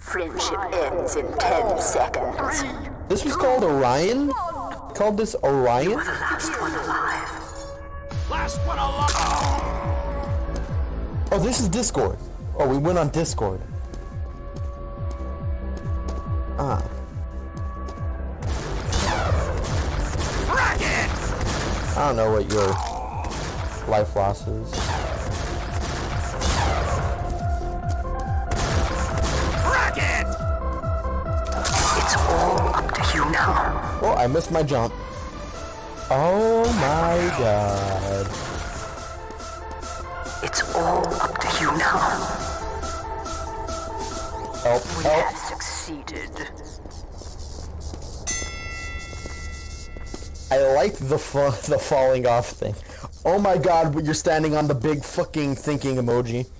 Friendship ends in 10 seconds. This was called Orion? Called this Orion? You're the last one alive. Last one alive. Oh, this is Discord. Oh, we went on Discord. Ah. Rocket! I don't know what your life loss is. Rocket! It's all up to you now. Oh, I missed my jump. Oh my god. It's all up to you now. Help, We help. have succeeded. I like the falling off thing. Oh my god, you're standing on the big fucking thinking emoji.